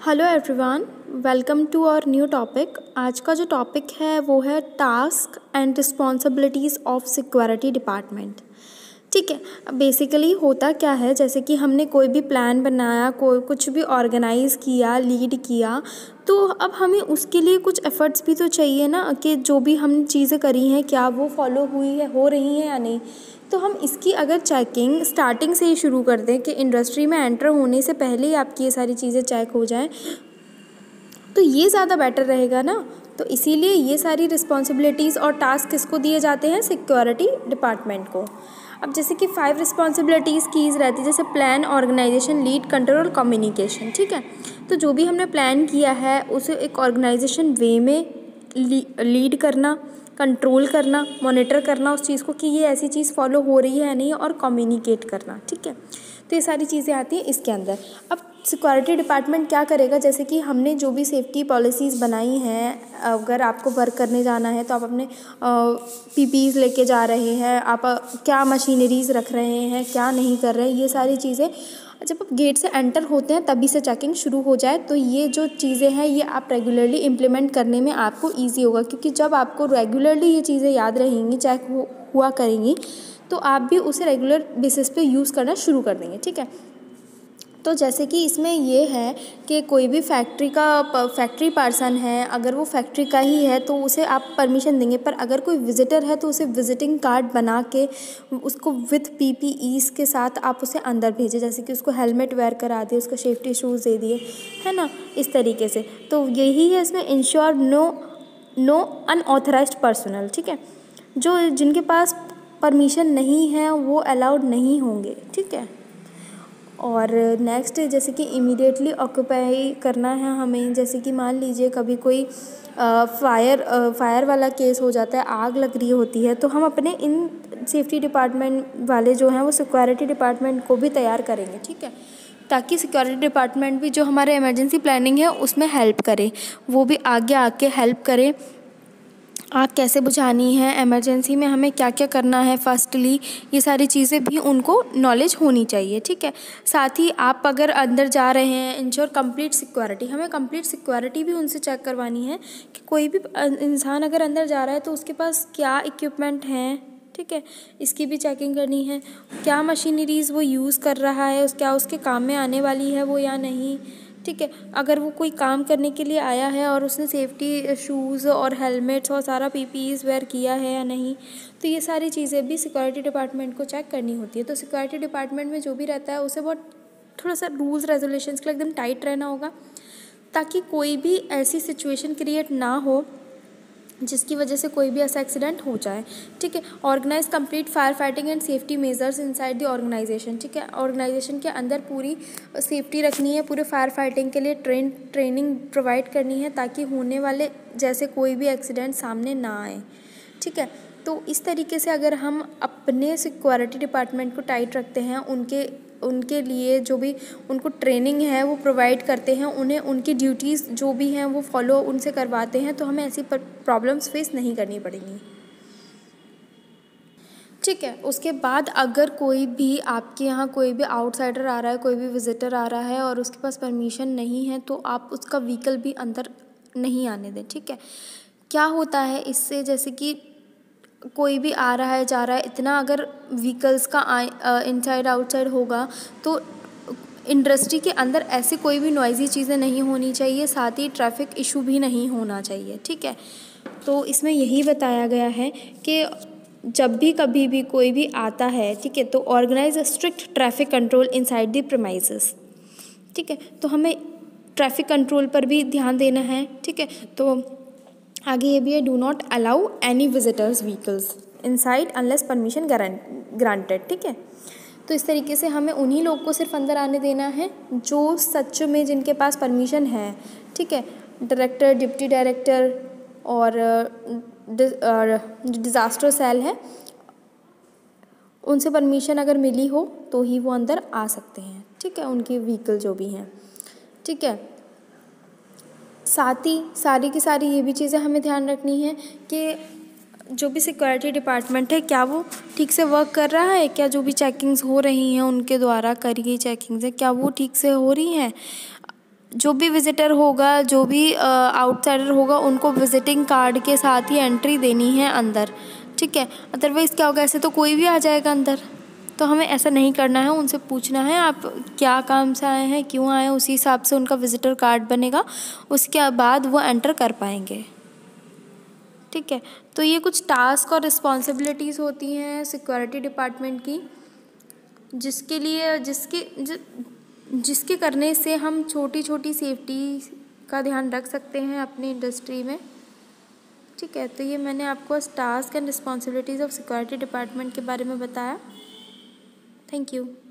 Hello everyone, welcome to our new topic. आज का जो टॉपिक है वो है task and responsibilities of security department. ठीक है, बेसिकली होता क्या है, जैसे कि हमने कोई भी प्लान बनाया, कोई कुछ भी ऑर्गेनाइज़ किया, लीड किया, तो अब हमें उसके लिए कुछ एफ़र्ट्स भी तो चाहिए ना कि जो भी हम चीज़ें करी हैं क्या वो फॉलो हुई है, हो रही हैं या नहीं। तो हम इसकी अगर चेकिंग स्टार्टिंग से ही शुरू कर दें कि इंडस्ट्री में एंटर होने से पहले ही आपकी ये सारी चीज़ें चेक हो जाएं, तो ये ज़्यादा बेटर रहेगा ना। तो इसीलिए ये सारी रिस्पॉन्सिबिलिटीज़ और टास्क किसको दिए जाते हैं? सिक्योरिटी डिपार्टमेंट को। अब जैसे कि 5 रिस्पॉन्सिबिलिटीज़ कीज़ रहती है, जैसे प्लान, ऑर्गेनाइजेशन, लीड, कंट्रोल और कम्युनिकेशन। ठीक है, तो जो भी हमने प्लान किया है उसे एक ऑर्गेनाइजेशन वे में लीड करना, कंट्रोल करना, मॉनिटर करना उस चीज़ को कि ये ऐसी चीज़ फॉलो हो रही है या नहीं, और कम्युनिकेट करना। ठीक है, तो ये सारी चीज़ें आती हैं इसके अंदर। अब सिक्योरिटी डिपार्टमेंट क्या करेगा, जैसे कि हमने जो भी सेफ्टी पॉलिसीज़ बनाई हैं, अगर आपको वर्क करने जाना है तो आप अपने पीपीज़ लेके जा रहे हैं, आप क्या मशीनरीज़ रख रहे हैं, क्या नहीं कर रहे हैं, ये सारी चीज़ें जब आप गेट से एंटर होते हैं तभी से चेकिंग शुरू हो जाए, तो ये जो चीज़ें हैं ये आप रेगुलरली इम्प्लीमेंट करने में आपको ईजी होगा, क्योंकि जब आपको रेगुलरली ये चीज़ें याद रहेंगी, चेक हुआ करेंगी, तो आप भी उसे रेगुलर बेसिस पे यूज़ करना शुरू कर देंगे। ठीक है, तो जैसे कि इसमें ये है कि कोई भी फैक्ट्री पर्सन है, अगर वो फैक्ट्री का ही है तो उसे आप परमिशन देंगे, पर अगर कोई विज़िटर है तो उसे विज़िटिंग कार्ड बना के उसको विथ पीपीईज़ के साथ आप उसे अंदर भेजें, जैसे कि उसको हेलमेट वेयर करा दिए, उसको सेफ्टी शूज़ दे दिए, है ना, इस तरीके से। तो यही है इसमें, इंश्योर नो अनऑथराइज्ड पर्सनल। ठीक है, जो जिनके पास परमिशन नहीं है वो अलाउड नहीं होंगे। ठीक है, और नेक्स्ट जैसे कि इमीडिएटली ऑक्यूपाई करना है हमें, जैसे कि मान लीजिए कभी कोई फायर वाला केस हो जाता है, आग लग रही होती है, तो हम अपने इन सेफ्टी डिपार्टमेंट वाले जो हैं वो सिक्योरिटी डिपार्टमेंट को भी तैयार करेंगे। ठीक है, ताकि सिक्योरिटी डिपार्टमेंट भी जो हमारे इमरजेंसी प्लानिंग है उसमें हेल्प करे, वो भी आगे आके हेल्प करे। आग कैसे बुझानी है, इमरजेंसी में हमें क्या क्या करना है फर्स्टली, ये सारी चीज़ें भी उनको नॉलेज होनी चाहिए। ठीक है, साथ ही आप अगर अंदर जा रहे हैं, इंश्योर कंप्लीट सिक्योरिटी, हमें कंप्लीट सिक्योरिटी भी उनसे चेक करवानी है कि कोई भी इंसान अगर अंदर जा रहा है तो उसके पास क्या इक्विपमेंट हैं। ठीक है, इसकी भी चेकिंग करनी है, क्या मशीनरीज़ वो यूज़ कर रहा है, क्या उसके काम में आने वाली है वो या नहीं। ठीक है, अगर वो कोई काम करने के लिए आया है और उसने सेफ्टी शूज़ और हेलमेट्स और सारा पीपीईज़ वेयर किया है या नहीं, तो ये सारी चीज़ें भी सिक्योरिटी डिपार्टमेंट को चेक करनी होती है। तो सिक्योरिटी डिपार्टमेंट में जो भी रहता है उसे बहुत थोड़ा सा रूल्स रेगुलेशंस के लिए एकदम टाइट रहना होगा, ताकि कोई भी ऐसी सिचुएशन क्रिएट ना हो जिसकी वजह से कोई भी ऐसा एक्सीडेंट हो जाए। ठीक है, organise complete fire fighting and safety measures inside the organisation. ठीक है, ऑर्गेनाइजेशन के अंदर पूरी सेफ्टी रखनी है, पूरे फायर फाइटिंग के लिए ट्रेनिंग प्रोवाइड करनी है, ताकि होने वाले जैसे कोई भी एक्सीडेंट सामने ना आए। ठीक है, तो इस तरीके से अगर हम अपने सिक्योरिटी डिपार्टमेंट को टाइट रखते हैं, उनके लिए जो भी उनको ट्रेनिंग है वो प्रोवाइड करते हैं, उन्हें उनकी ड्यूटीज़ जो भी हैं वो फॉलो उनसे करवाते हैं, तो हमें ऐसी प्रॉब्लम्स फेस नहीं करनी पड़ेंगी। ठीक है, उसके बाद अगर कोई भी आपके यहाँ कोई भी आउटसाइडर आ रहा है, कोई भी विज़िटर आ रहा है और उसके पास परमिशन नहीं है, तो आप उसका व्हीकल भी अंदर नहीं आने दें। ठीक है, क्या होता है इससे, जैसे कि कोई भी आ रहा है जा रहा है, इतना अगर व्हीकल्स का इनसाइड आउटसाइड होगा तो इंडस्ट्री के अंदर ऐसी कोई भी नॉइज़ी चीज़ें नहीं होनी चाहिए, साथ ही ट्रैफिक इशू भी नहीं होना चाहिए। ठीक है, तो इसमें यही बताया गया है कि जब भी कभी भी कोई भी आता है, ठीक है, तो organise strict traffic control inside the premises. ठीक है, तो हमें ट्रैफिक कंट्रोल पर भी ध्यान देना है। ठीक है, तो आगे ये भी है, do not allow any visitors vehicles inside unless permission granted. ठीक है, तो इस तरीके से हमें उन्हीं लोग को सिर्फ अंदर आने देना है जो सच में जिनके पास परमिशन है। ठीक है, डायरेक्टर, डिप्टी डायरेक्टर और डिज़ास्टर सेल है, उनसे परमिशन अगर मिली हो तो ही वो अंदर आ सकते हैं। ठीक है, उनकी व्हीकल जो भी हैं। ठीक है, साथ ही सारी की सारी ये भी चीज़ें हमें ध्यान रखनी है कि जो भी सिक्योरिटी डिपार्टमेंट है क्या वो ठीक से वर्क कर रहा है, क्या जो भी चेकिंग्स हो रही हैं उनके द्वारा करी गई चेकिंग्स है क्या वो ठीक से हो रही हैं। जो भी विज़िटर होगा, जो भी आउटसाइडर होगा, उनको विज़िटिंग कार्ड के साथ ही एंट्री देनी है अंदर, ठीक है। अदरवाइज़ क्या होगा, ऐसे तो कोई भी आ जाएगा अंदर, तो हमें ऐसा नहीं करना है। उनसे पूछना है आप क्या काम से आए हैं, क्यों आए हैं, उसी हिसाब से उनका विज़िटर कार्ड बनेगा, उसके बाद वो एंटर कर पाएंगे, ठीक है। तो ये कुछ टास्क और रिस्पॉन्सिबिलिटीज़ होती हैं सिक्योरिटी डिपार्टमेंट की, जिसके करने से हम छोटी छोटी सेफ्टी का ध्यान रख सकते हैं अपनी इंडस्ट्री में, ठीक है। तो ये मैंने आपको task and responsibilities of security department के बारे में बताया। Thank you.